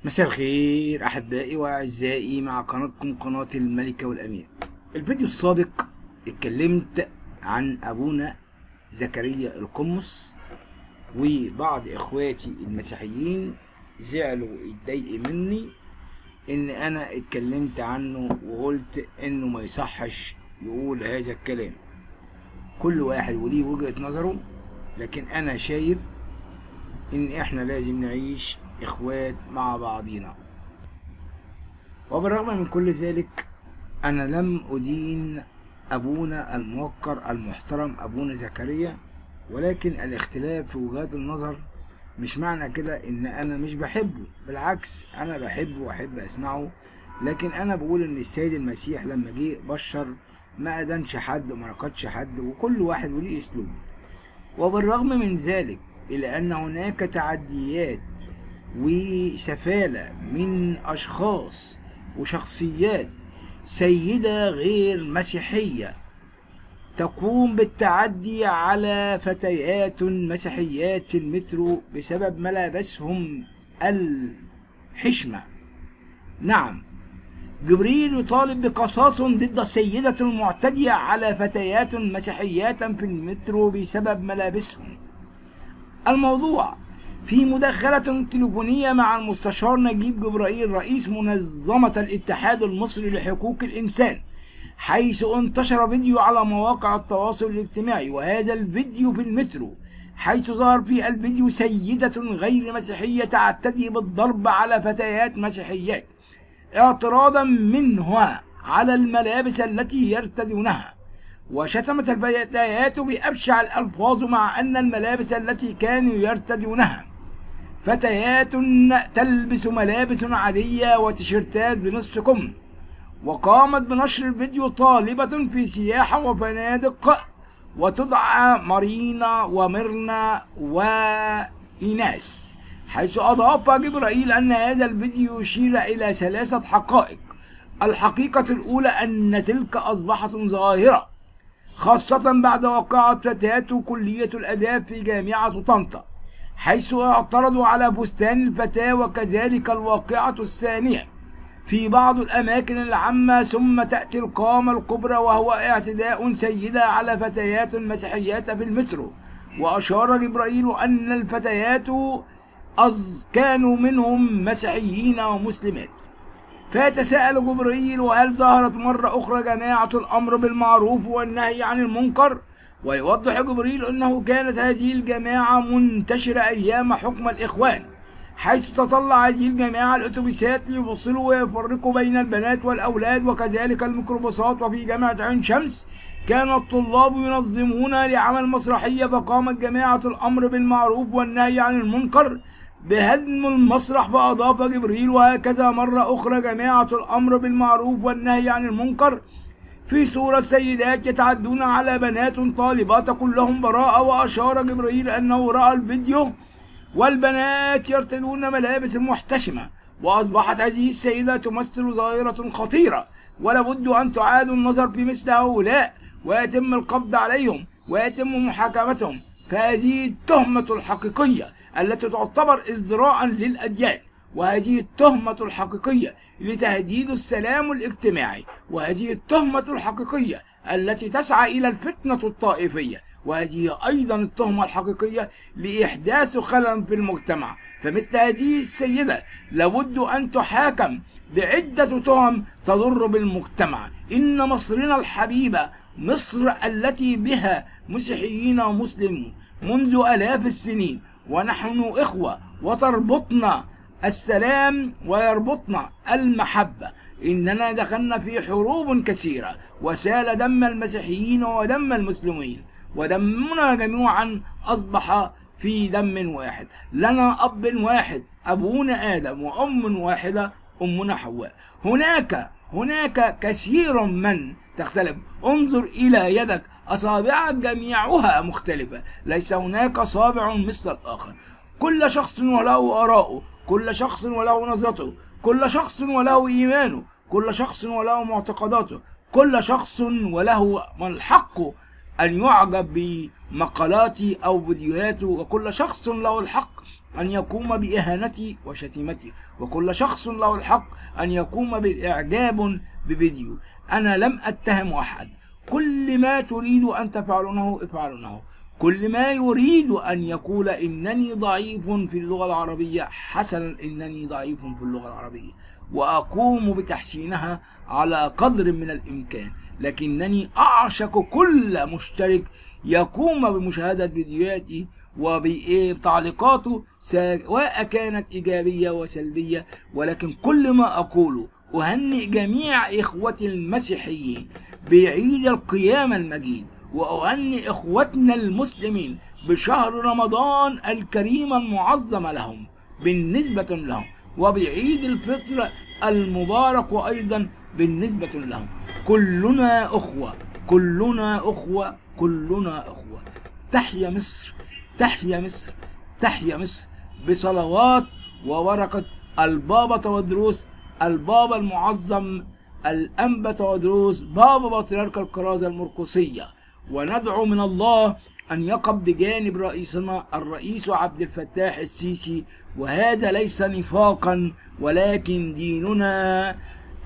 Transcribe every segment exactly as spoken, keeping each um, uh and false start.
مساء الخير احبائي واعزائي مع قناتكم قناة الملكة والامير. الفيديو السابق اتكلمت عن ابونا زكريا القمص، وبعض اخواتي المسيحيين زعلوا واتضايقوا مني ان انا اتكلمت عنه وقلت انه ما يصحش يقول هذا الكلام. كل واحد وليه وجهة نظره، لكن انا شايف ان احنا لازم نعيش اخوات مع بعضينا. وبالرغم من كل ذلك انا لم ادين ابونا الموقر المحترم ابونا زكريا، ولكن الاختلاف في وجهات النظر مش معنى كده ان انا مش بحبه، بالعكس انا بحبه واحب اسمعه. لكن انا بقول ان السيد المسيح لما جه بشر ما ادانش حد وما نقدش حد، وكل واحد وليه اسلوب. وبالرغم من ذلك الا ان هناك تعديات وسفالة من أشخاص وشخصيات سيدة غير مسيحية تقوم بالتعدي على فتيات مسيحيات في المترو بسبب ملابسهم الحشمة. نعم، جبريل يطالب بقصاص ضد السيدة المعتدية على فتيات مسيحيات في المترو بسبب ملابسهم. الموضوع في مداخلة تليفونية مع المستشار نجيب جبرائيل رئيس منظمة الاتحاد المصري لحقوق الإنسان، حيث انتشر فيديو على مواقع التواصل الاجتماعي، وهذا الفيديو في المترو، حيث ظهر في الفيديو سيدة غير مسيحية تعتدي بالضرب على فتيات مسيحيات اعتراضا منها على الملابس التي يرتدونها. وشتمت الفتيات بأبشع الألفاظ، مع أن الملابس التي كانوا يرتدونها فتيات تلبس ملابس عادية وتيشيرتات بنصف كم. وقامت بنشر الفيديو طالبة في سياحة وفنادق وتدعى مارينا وميرنا وإيناس، حيث أضاف جبرائيل أن هذا الفيديو يشير إلى ثلاثة حقائق. الحقيقة الأولى أن تلك أصبحت ظاهرة، خاصة بعد وقعت فتيات كلية الآداب في جامعة طنطا، حيث اعترضوا على فستان الفتاة، وكذلك الواقعة الثانية في بعض الأماكن العامة. ثم تأتي القامة الكبرى، وهو اعتداء سيدة على فتيات مسيحيات في المترو. وأشار جبرائيل أن الفتيات كانوا منهم مسيحيين ومسلمات. فيتساءل جبرائيل: وهل ظهرت مرة أخرى جماعة الأمر بالمعروف والنهي عن المنكر؟ ويوضح جبرائيل أنه كانت هذه الجماعة منتشرة أيام حكم الإخوان، حيث تطلع هذه الجماعة الأتوبيسات ليفصلوا ويفرقوا بين البنات والأولاد، وكذلك الميكروباصات. وفي جامعة عين شمس كان الطلاب ينظمون لعمل مسرحية، فقامت جماعة الأمر بالمعروف والنهي عن المنكر بهدم المسرح. فأضاف جبريل: وهكذا مرة أخرى جماعة الأمر بالمعروف والنهي عن المنكر في صورة سيدات يتعدون على بنات طالبات كلهم براءة. وأشار جبريل أنه رأى الفيديو والبنات يرتدون ملابس محتشمة، وأصبحت هذه السيدة تمثل ظاهرة خطيرة، ولابد أن تعاد النظر في مثل هؤلاء ويتم القبض عليهم ويتم محاكمتهم. فهذه التهمة الحقيقية التي تعتبر ازدراء للأديان، وهذه التهمة الحقيقية لتهديد السلام الاجتماعي، وهذه التهمة الحقيقية التي تسعى إلى الفتنة الطائفية، وهذه أيضا التهمة الحقيقية لإحداث خلل في المجتمع. فمثل هذه السيدة لابد أن تحاكم بعدة تهم تضر بالمجتمع. إن مصرنا الحبيبة، مصر التي بها مسيحيين ومسلمون منذ آلاف السنين، ونحن إخوة، وتربطنا السلام ويربطنا المحبة. إننا دخلنا في حروب كثيرة، وسال دم المسيحيين ودم المسلمين، ودمنا جميعا أصبح في دم واحد. لنا أب واحد أبونا آدم، وأم واحدة أمنا حواء. هناك هناك كثير من تختلف. انظر إلى يدك، أصابعك جميعها مختلفة، ليس هناك صابع مثل الآخر. كل شخص وله آراؤه، كل شخص وله نظرته، كل شخص وله إيمانه، كل شخص وله معتقداته، كل شخص وله الحق أن يعجب بمقالاتي أو فيديوهاته، وكل شخص له الحق أن يقوم بإهانتي وشتيمتي، وكل شخص له الحق أن يقوم بالإعجاب بفيديو. أنا لم أتهم أحد. كل ما تريد أن تفعلونه افعلونه. كل ما يريد أن يقول إنني ضعيف في اللغة العربية، حسنا إنني ضعيف في اللغة العربية وأقوم بتحسينها على قدر من الإمكان، لكنني أعشق كل مشترك يقوم بمشاهدة فيديوهاتي وبتعليقاته سواء كانت إيجابية وسلبية. ولكن كل ما أقوله أهنئ جميع إخوتي المسيحيين بعيد القيامة المجيد، وأهنئ إخوتنا المسلمين بشهر رمضان الكريم المعظم لهم بالنسبة لهم، وبعيد الفطر المبارك أيضا بالنسبة لهم. كلنا أخوة، كلنا أخوة، كلنا أخوة. تحيا مصر، تحيا مصر، تحيا مصر، بصلوات وبركة البابا تودروس البابا المعظم الأنبا تودروس بابا بطريرك الكرازة المرقسية. وندعو من الله أن يقف بجانب رئيسنا الرئيس عبد الفتاح السيسي، وهذا ليس نفاقا، ولكن ديننا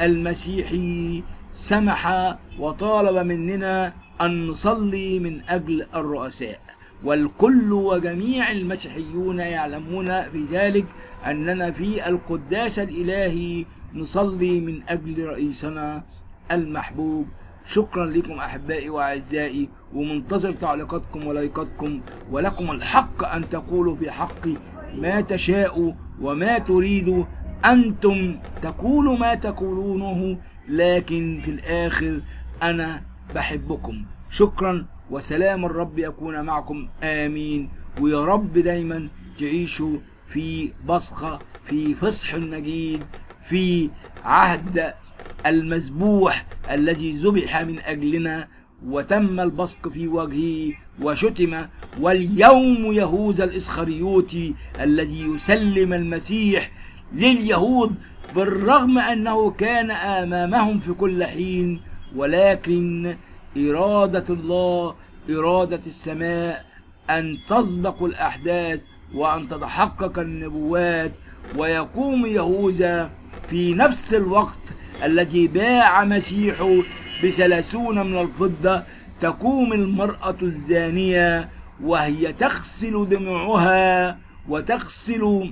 المسيحي سمح وطالب مننا أن نصلي من أجل الرؤساء، والكل وجميع المسيحيون يعلمون في ذلك أننا في القداس الإلهي نصلي من أجل رئيسنا المحبوب. شكرا لكم أحبائي وأعزائي، ومنتظر تعليقاتكم ولايكاتكم، ولكم الحق أن تقولوا في حقي ما تشاءوا وما تريدوا. أنتم تقولوا ما تقولونه، لكن في الآخر أنا بحبكم. شكرا، وسلام الرب يكون معكم، آمين. ويا رب دايما تعيشوا في بصخة، في فصح مجيد، في عهد المذبوح الذي ذبح من أجلنا وتم البصق في وجهه وشتم. واليوم يهوذا الإسخريوطي الذي يسلم المسيح لليهود بالرغم أنه كان أمامهم في كل حين، ولكن إرادة الله، إرادة السماء أن تسبق الأحداث وأن تتحقق النبوات، ويقوم يهوذا في نفس الوقت الذي باع مسيحه بثلاثون من الفضة. تقوم المرأة الزانية وهي تغسل دموعها وتغسل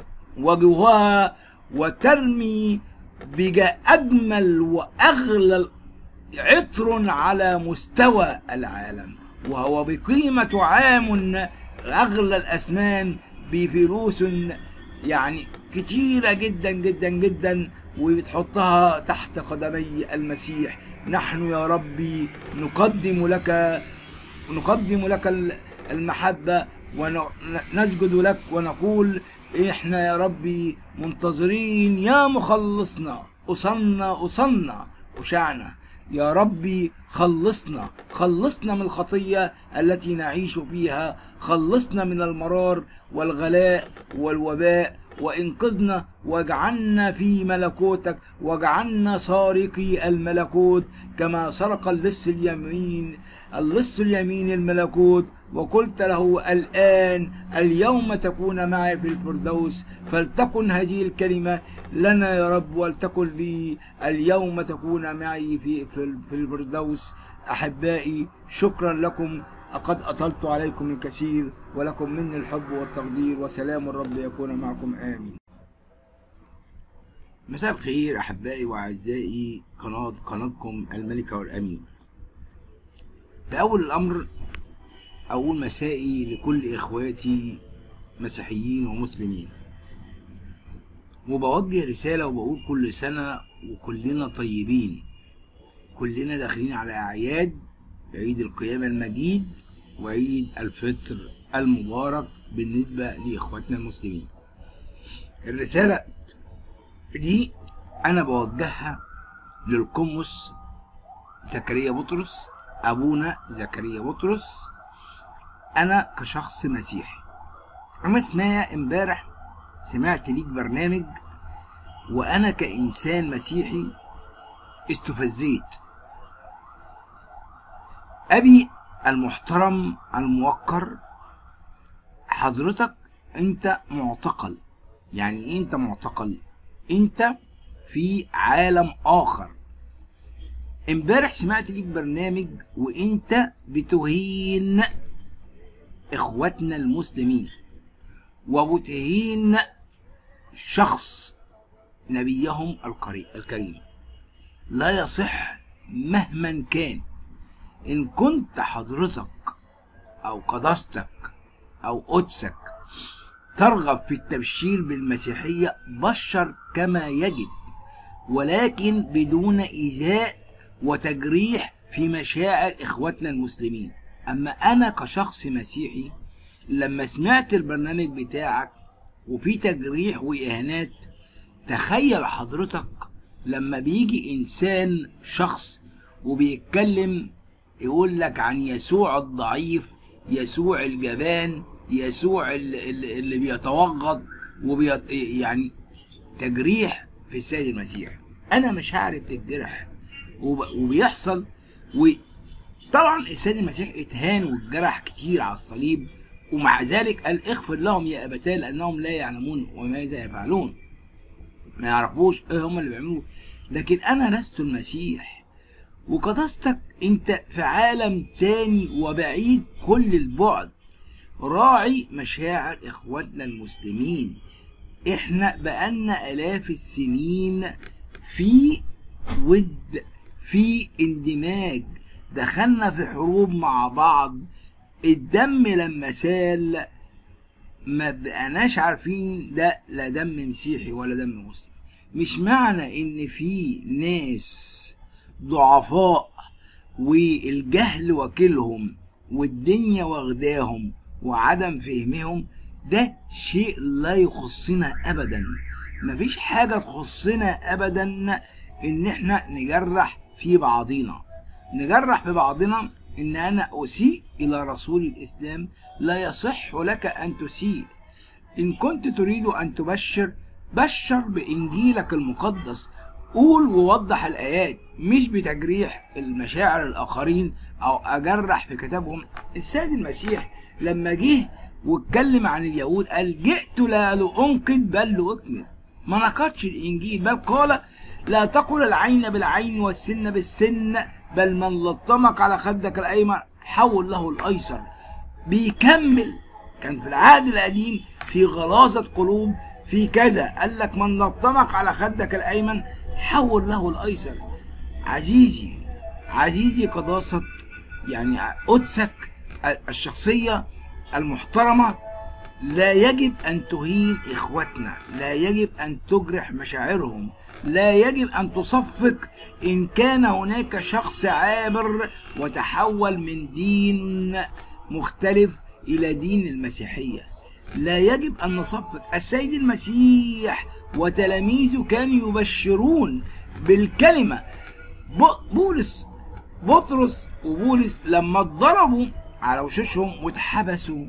وجهها وترمي بأجمل وأغلى عطر على مستوى العالم، وهو بقيمة عام أغلى الأثمان بفلوس يعني كتيرة جدا جدا جدا، وبتحطها تحت قدمي المسيح. نحن يا ربي نقدم لك نقدم لك المحبة ونسجد لك ونقول احنا يا ربي منتظرين يا مخلصنا. أصلنا أصلنا أشعنا يا ربي، خلصنا خلصنا من الخطية التي نعيش فيها، خلصنا من المرار والغلاء والوباء، وانقذنا واجعلنا في ملكوتك، واجعلنا سارقي الملكوت كما سرق اللص اليمين اللص اليمين الملكوت. وقلت له الآن اليوم تكون معي في الفردوس، فلتكن هذه الكلمة لنا يا رب، ولتكن لي اليوم تكون معي في في الفردوس. أحبائي شكرا لكم، قد أطلت عليكم الكثير، ولكم مني الحب والتقدير، وسلام الرب يكون معكم، آمين. مساء الخير أحبائي وأعزائي قناة قناتكم الملكة والأمين. بأول الأمر أقول مسائي لكل إخواتي مسيحيين ومسلمين، وبوجه رسالة وبقول كل سنة وكلنا طيبين. كلنا داخلين على أعياد عيد القيامة المجيد وعيد الفطر المبارك بالنسبة لإخواتنا المسلمين. الرسالة دي أنا بوجهها للقمص زكريا بطرس، أبونا زكريا بطرس. أنا كشخص مسيحي، أنا اسمها امبارح سمعت ليك برنامج، وأنا كإنسان مسيحي استفزيت. أبي المحترم الموقر، حضرتك انت معتقل. يعني ايه انت معتقل؟ انت في عالم اخر. امبارح سمعت ليك برنامج وانت بتهين اخواتنا المسلمين وبتهين شخص نبيهم الكريم. لا يصح مهما كان. ان كنت حضرتك او قداستك او قدسك ترغب في التبشير بالمسيحية، بشر كما يجب، ولكن بدون إيذاء وتجريح في مشاعر إخواتنا المسلمين. أما أنا كشخص مسيحي لما سمعت البرنامج بتاعك وفي تجريح وإهانات، تخيل حضرتك لما بيجي إنسان شخص وبيتكلم يقول لك عن يسوع الضعيف، يسوع الجبان، يسوع اللي بيتوغض وبيت... يعني تجريح في السيد المسيح. انا مش هعرف تتجرح وب... وبيحصل. وطبعا السيد المسيح اتهان واتجرح كتير على الصليب، ومع ذلك قال اغفر لهم يا ابتاه لانهم لا يعلمون وماذا يفعلون. ما يعرفوش ايه هم اللي بيعملوه. لكن انا لست المسيح، وقداستك انت في عالم تاني وبعيد كل البعد. راعي مشاعر اخواتنا المسلمين. احنا بقالنا الاف السنين في ود، في اندماج، دخلنا في حروب مع بعض. الدم لما سال ما بقناش عارفين ده لا دم مسيحي ولا دم مسلم. مش معنى ان في ناس ضعفاء والجهل واكلهم والدنيا واخداهم وعدم فهمهم ده شيء لا يخصنا ابدا. مفيش حاجة تخصنا ابدا ان احنا نجرح في بعضنا. نجرح في بعضنا ان انا اسيء الى رسول الاسلام. لا يصح لك ان تسيء. ان كنت تريد ان تبشر، بشر بانجيلك المقدس. قول ووضح الايات، مش بتجريح المشاعر الاخرين او اجرح في كتابهم. السيد المسيح لما جه واتكلم عن اليهود قال جئت لا لانقذ بل لاكمل. ما نقضش الانجيل، بل قال لا تقل العين بالعين والسن بالسن، بل من لطمك على خدك الايمن حول له الايسر. بيكمل. كان في العهد القديم في غلاظة قلوب في كذا، قال لك من لطمك على خدك الايمن حول له الايسر. عزيزي عزيزي قداسة يعني قدسك الشخصية المحترمة، لا يجب ان تهين اخواتنا، لا يجب ان تجرح مشاعرهم، لا يجب ان تصفق ان كان هناك شخص عابر وتحول من دين مختلف الى دين المسيحية. لا يجب ان نصفق. السيد المسيح وتلاميذه كانوا يبشرون بالكلمة. بولس بطرس وبولس لما اتضربوا على وشوشهم واتحبسوا،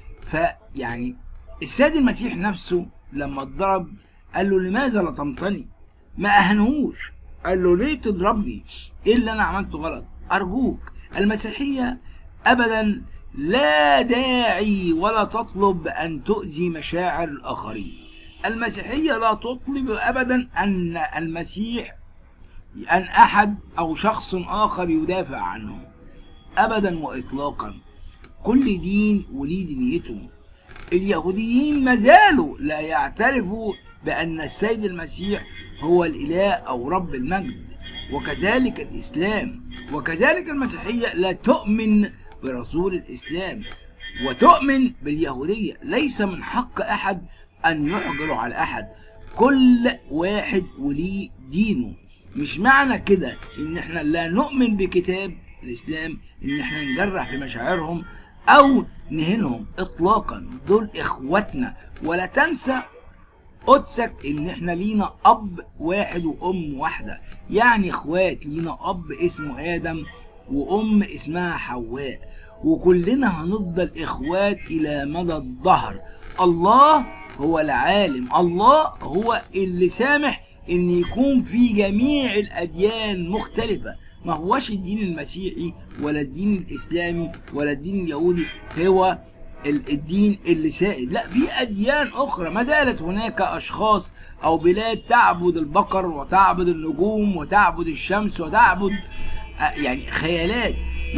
فيعني السيد المسيح نفسه لما اتضرب قال له لماذا لطمتني؟ ما اهنهوش، قال له ليه تضربني؟ ايه اللي انا عملته غلط؟ ارجوك. المسيحية ابدا لا داعي ولا تطلب ان تؤذي مشاعر الاخرين. المسيحية لا تطلب ابدا ان المسيح ان احد او شخص اخر يدافع عنه ابدا واطلاقا. كل دين وليه دنيته. اليهوديين ما زالوا لا يعترفوا بان السيد المسيح هو الاله او رب المجد، وكذلك الاسلام، وكذلك المسيحية لا تؤمن برسول الاسلام وتؤمن باليهودية. ليس من حق احد ان يحجر على احد. كل واحد وليه دينه. مش معنى كده ان احنا لا نؤمن بكتاب الاسلام ان احنا نجرح في مشاعرهم او نهينهم اطلاقا. دول اخواتنا. ولا تنسى قدسك ان احنا لينا اب واحد وام واحدة، يعني اخوات. لينا اب اسمه ادم وام اسمها حواء، وكلنا هنفضل اخوات الى مدى الدهر. الله هو العالم، الله هو اللي سامح ان يكون في جميع الاديان مختلفة. ما هوش الدين المسيحي ولا الدين الاسلامي ولا الدين اليهودي هو الدين اللي سائد، لا، في أديان أخرى. ما زالت هناك أشخاص أو بلاد تعبد البقر وتعبد النجوم وتعبد الشمس وتعبد يعني خيالات.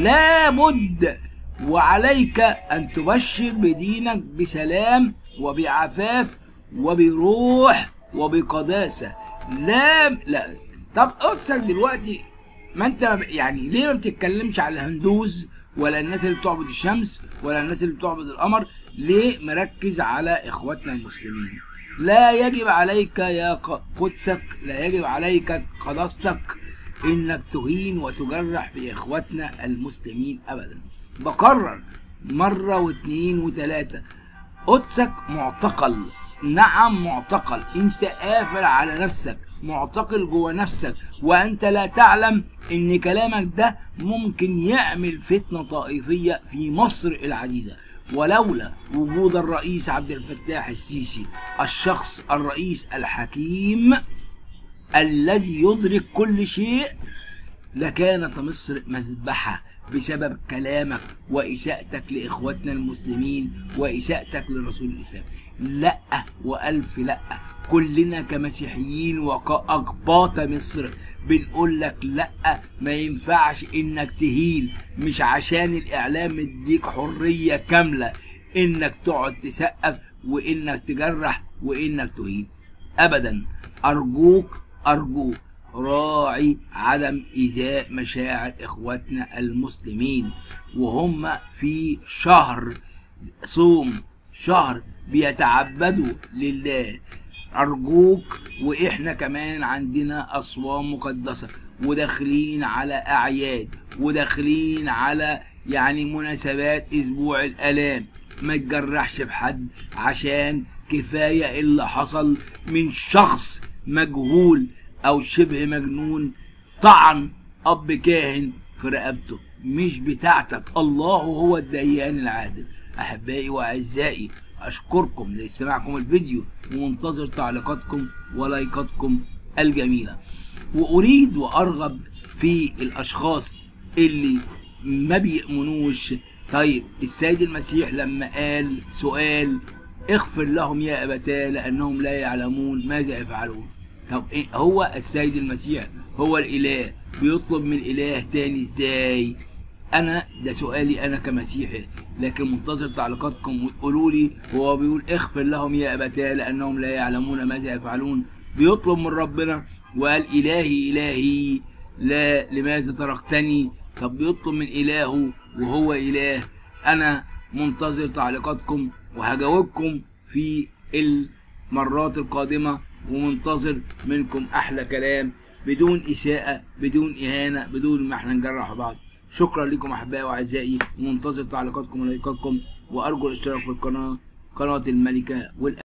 لابد وعليك أن تبشر بدينك بسلام وبعفاف وبروح وبقداسة. لا لا طب قدسك دلوقتي، ما انت يعني ليه ما بتتكلمش على الهندوز ولا الناس اللي بتعبد الشمس ولا الناس اللي بتعبد القمر؟ ليه مركز على اخواتنا المسلمين؟ لا يجب عليك يا قدسك، لا يجب عليك قداستك انك تهين وتجرح في اخواتنا المسلمين ابدا. بكرر مرة واثنين وثلاثة، قدسك معتقل، نعم معتقل، انت قافل على نفسك، معتقل جوه نفسك، وانت لا تعلم ان كلامك ده ممكن يعمل فتنة طائفية في مصر العزيزة. ولولا وجود الرئيس عبد الفتاح السيسي، الشخص الرئيس الحكيم الذي يدرك كل شيء، لكانت مصر مذبحة بسبب كلامك وإساءتك لإخواتنا المسلمين وإساءتك لرسول الإسلام. لأ وألف لأ، كلنا كمسيحيين وكأقباط مصر بنقول لك لأ، ما ينفعش إنك تهين. مش عشان الإعلام مديك حرية كاملة إنك تقعد تسقف وإنك تجرح وإنك تهين أبدا. أرجوك أرجوك راعي عدم إيذاء مشاعر إخواتنا المسلمين، وهم في شهر صوم، شهر بيتعبدوا لله. أرجوك، وإحنا كمان عندنا أصوام مقدسة وداخلين على أعياد وداخلين على يعني مناسبات أسبوع الآلام. ما تجرحش بحد، عشان كفاية اللي حصل من شخص مجهول أو شبه مجنون طعن أب كاهن في رقبته، مش بتاعتك. الله هو الديان العادل. أحبائي وأعزائي، أشكركم لاستماعكم الفيديو ومنتظر تعليقاتكم ولايكاتكم الجميلة. وأريد وأرغب في الأشخاص اللي ما بيؤمنوش. طيب السيد المسيح لما قال سؤال اغفر لهم يا أبتاه لأنهم لا يعلمون ماذا يفعلون، طب إيه هو السيد المسيح هو الإله بيطلب من إله تاني ازاي؟ أنا ده سؤالي أنا كمسيحي، لكن منتظر تعليقاتكم وتقولوا لي هو بيقول اغفر لهم يا أبتاه لأنهم لا يعلمون ماذا يفعلون، بيطلب من ربنا وقال إلهي إلهي لا لماذا تركتني؟ طب بيطلب من إلهه وهو إله. أنا منتظر تعليقاتكم وهجاوبكم في المرات القادمة، ومنتظر منكم أحلى كلام بدون إساءة بدون إهانة بدون ما احنا نجرح بعض. شكرا لكم أحبائي وأعزائي، ومنتظر تعليقاتكم ولايكاتكم، وأرجو الاشتراك في القناة، قناة الملكة والأميرة.